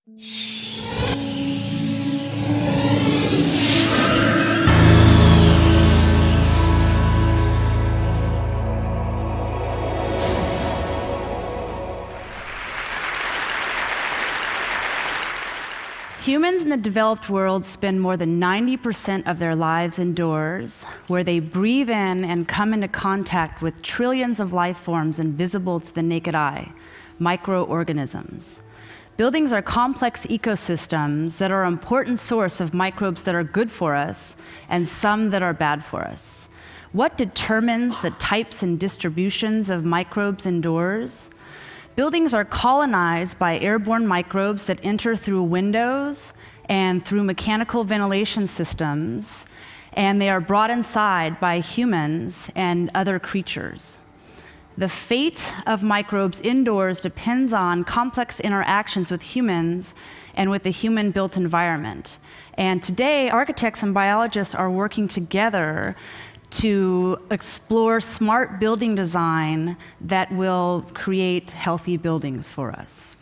Humans in the developed world spend more than 90% of their lives indoors, where they breathe in and come into contact with trillions of life forms invisible to the naked eye, microorganisms. Buildings are complex ecosystems that are an important source of microbes that are good for us and some that are bad for us. What determines the types and distributions of microbes indoors? Buildings are colonized by airborne microbes that enter through windows and through mechanical ventilation systems, and they are brought inside by humans and other creatures. The fate of microbes indoors depends on complex interactions with humans and with the human-built environment. And today, architects and biologists are working together to explore smart building design that will create healthy buildings for us.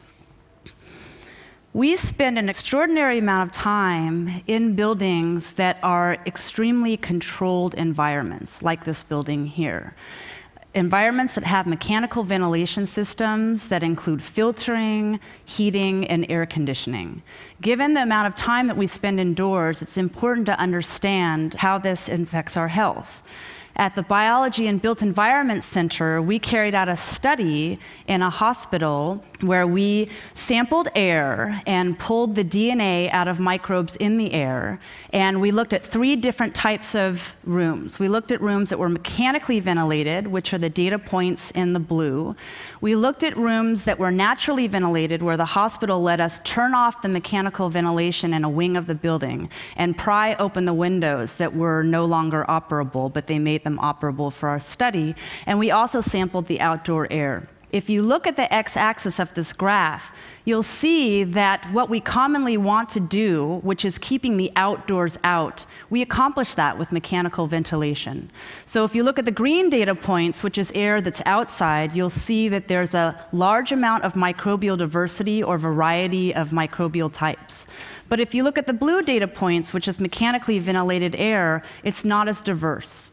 We spend an extraordinary amount of time in buildings that are extremely controlled environments, like this building here. Environments that have mechanical ventilation systems that include filtering, heating, and air conditioning. Given the amount of time that we spend indoors, it's important to understand how this affects our health. At the Biology and Built Environment Center, we carried out a study in a hospital where we sampled air and pulled the DNA out of microbes in the air, and we looked at 3 different types of rooms. We looked at rooms that were mechanically ventilated, which are the data points in the blue. We looked at rooms that were naturally ventilated, where the hospital let us turn off the mechanical ventilation in a wing of the building and pry open the windows that were no longer operable, but they made them operable for our study. And we also sampled the outdoor air. If you look at the x-axis of this graph, you'll see that what we commonly want to do, which is keeping the outdoors out, we accomplish that with mechanical ventilation. So if you look at the green data points, which is air that's outside, you'll see that there's a large amount of microbial diversity or variety of microbial types. But if you look at the blue data points, which is mechanically ventilated air, it's not as diverse.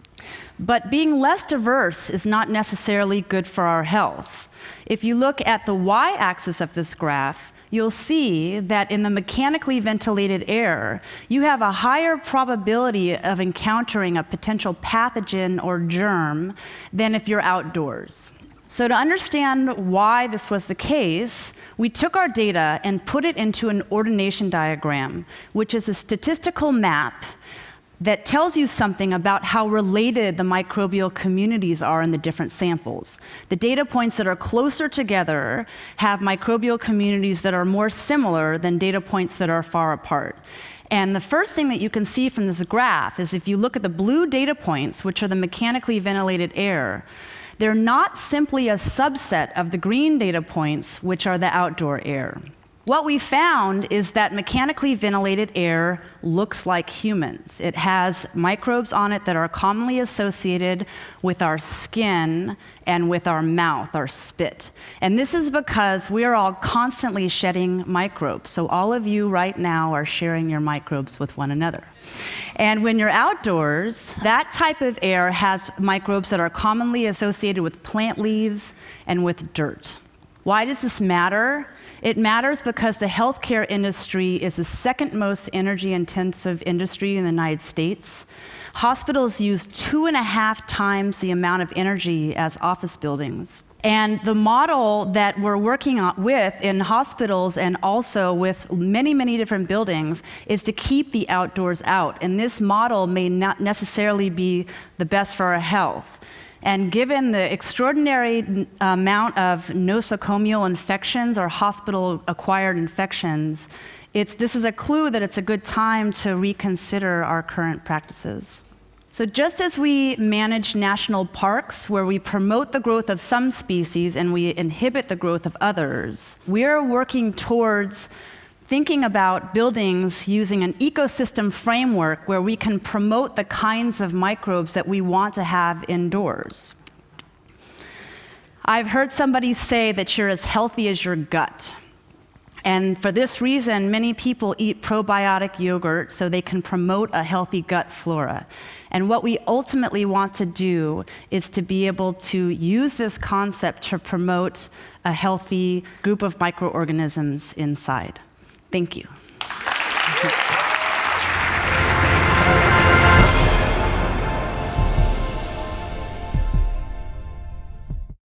But being less diverse is not necessarily good for our health. If you look at the y-axis of this graph, you'll see that in the mechanically ventilated air, you have a higher probability of encountering a potential pathogen or germ than if you're outdoors. So to understand why this was the case, we took our data and put it into an ordination diagram, which is a statistical map that tells you something about how related the microbial communities are in the different samples. The data points that are closer together have microbial communities that are more similar than data points that are far apart. And the first thing that you can see from this graph is if you look at the blue data points, which are the mechanically ventilated air, they're not simply a subset of the green data points, which are the outdoor air. What we found is that mechanically ventilated air looks like humans. It has microbes on it that are commonly associated with our skin and with our mouth, our spit. And this is because we are all constantly shedding microbes. So all of you right now are sharing your microbes with one another. And when you're outdoors, that type of air has microbes that are commonly associated with plant leaves and with dirt. Why does this matter? It matters because the healthcare industry is the second most energy-intensive industry in the United States. Hospitals use 2.5 times the amount of energy as office buildings. And the model that we're working with in hospitals and also with many, many different buildings is to keep the outdoors out. And this model may not necessarily be the best for our health. And given the extraordinary amount of nosocomial infections or hospital-acquired infections, this is a clue that it's a good time to reconsider our current practices. So just as we manage national parks, where we promote the growth of some species and we inhibit the growth of others, we are working towards thinking about buildings using an ecosystem framework where we can promote the kinds of microbes that we want to have indoors. I've heard somebody say that you're as healthy as your gut. And for this reason, many people eat probiotic yogurt so they can promote a healthy gut flora. And what we ultimately want to do is to be able to use this concept to promote a healthy group of microorganisms inside. Thank you.